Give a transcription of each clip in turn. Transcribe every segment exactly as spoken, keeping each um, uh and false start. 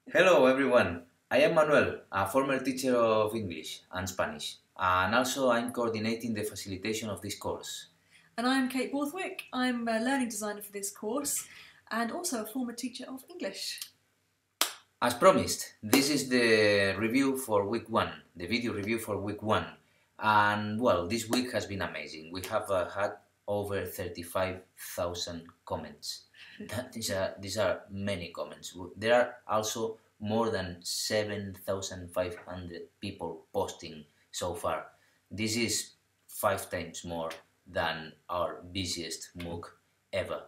Hello everyone, I am Manuel, a former teacher of English and Spanish, and also I'm coordinating the facilitation of this course. And I'm Kate Borthwick. I'm a learning designer for this course and also a former teacher of English. As promised, this is the review for week one, the video review for week one. And well, this week has been amazing. We have uh, had over thirty-five thousand comments. These are, these are many comments. There are also more than seven thousand five hundred people posting so far. This is five times more than our busiest MOOC ever.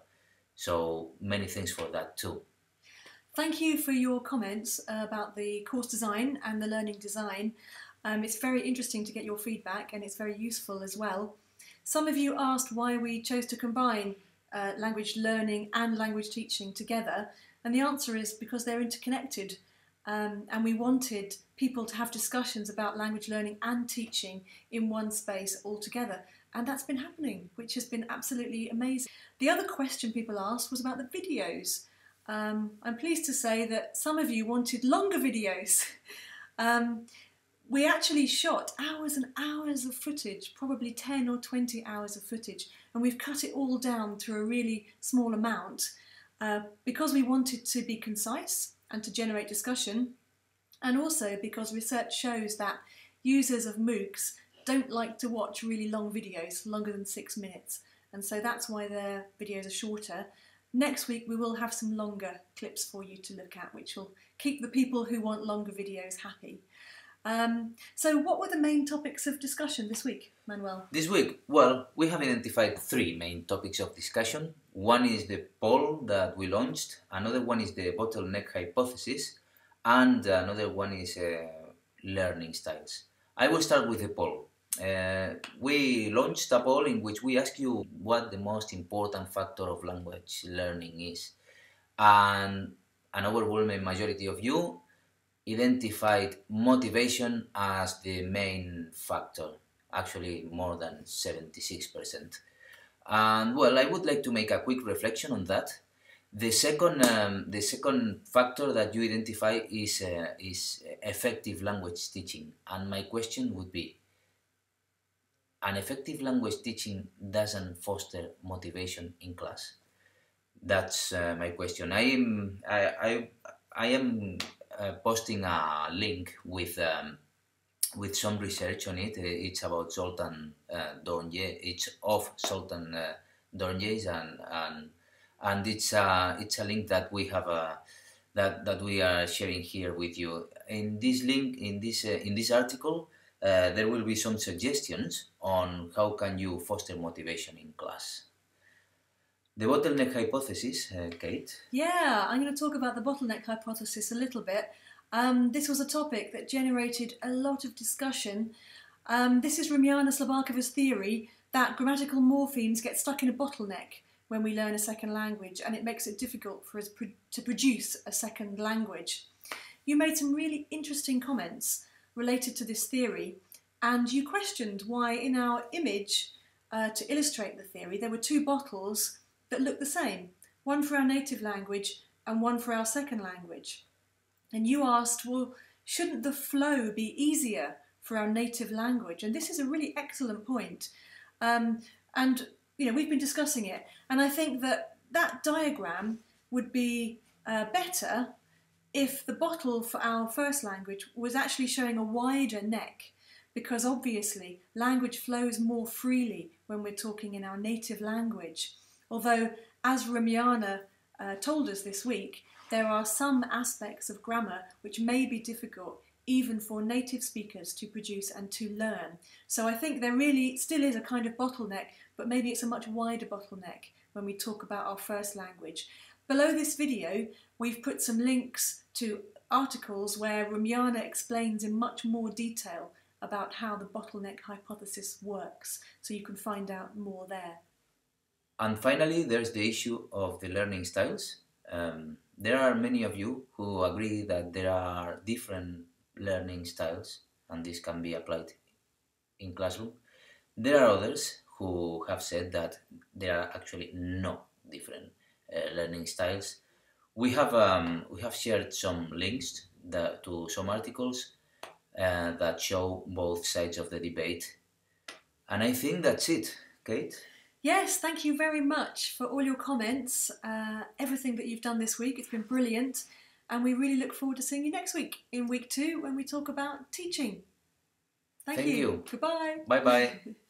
So many thanks for that too. Thank you for your comments about the course design and the learning design. Um, it's very interesting to get your feedback and it's very useful as well. Some of you asked why we chose to combine uh, language learning and language teaching together, and the answer is because they're interconnected. Um, and we wanted people to have discussions about language learning and teaching in one space all together. And that's been happening, which has been absolutely amazing. The other question people asked was about the videos. Um, I'm pleased to say that some of you wanted longer videos. um, we actually shot hours and hours of footage, probably ten or twenty hours of footage, and we've cut it all down to a really small amount uh, because we wanted to be concise and to generate discussion, and also because research shows that users of MOOCs don't like to watch really long videos, longer than six minutes, and so that's why their videos are shorter. Next week we will have some longer clips for you to look at, which will keep the people who want longer videos happy. Um, so what were the main topics of discussion this week, Manuel? This week, well, we have identified three main topics of discussion. One is the poll that we launched, another one is the bottleneck hypothesis, and another one is uh, learning styles. I will start with the poll. Uh, we launched a poll in which we ask you what the most important factor of language learning is. And an overwhelming majority of you identified motivation as the main factor, actually more than seventy-six percent. And well, I would like to make a quick reflection on that. The second, um, the second factor that you identify is, uh, is effective language teaching. And my question would be, an effective language teaching doesn't foster motivation in class? That's uh, my question. I am, I, I, I am uh, posting a link with um, with some research on it. It's about Zoltan uh, Dornier. It's of Zoltan uh, Dornier, and and and it's a it's a link that we have uh, that that we are sharing here with you. In this link, in this uh, in this article, uh, there will be some suggestions on how can you foster motivation in class. The bottleneck hypothesis, uh, Kate? Yeah, I'm going to talk about the bottleneck hypothesis a little bit. Um, this was a topic that generated a lot of discussion. Um, this is Rumiana Slabakova's theory that grammatical morphemes get stuck in a bottleneck when we learn a second language, and it makes it difficult for us pro to produce a second language. You made some really interesting comments related to this theory, and you questioned why in our image, uh, to illustrate the theory, there were two bottles that look the same, one for our native language and one for our second language. And you asked, well, shouldn't the flow be easier for our native language? And this is a really excellent point. Um, and, you know, we've been discussing it. And I think that that diagram would be uh, better if the bottle for our first language was actually showing a wider neck, because obviously language flows more freely when we're talking in our native language. Although, as Rumiana uh, told us this week, there are some aspects of grammar which may be difficult even for native speakers to produce and to learn. So I think there really still is a kind of bottleneck, but maybe it's a much wider bottleneck when we talk about our first language. Below this video, we've put some links to articles where Rumiana explains in much more detail about how the bottleneck hypothesis works, so you can find out more there. And finally, there's the issue of the learning styles. Um, there are many of you who agree that there are different learning styles, and this can be applied in classroom. There are others who have said that there are actually no different uh, learning styles. we have um, we have shared some links that, to some articles uh, that show both sides of the debate. And I think that's it, Kate. Yes, thank you very much for all your comments, uh, everything that you've done this week. It's been brilliant. And we really look forward to seeing you next week in week two when we talk about teaching. Thank, Thank you. you. Goodbye. Bye-bye.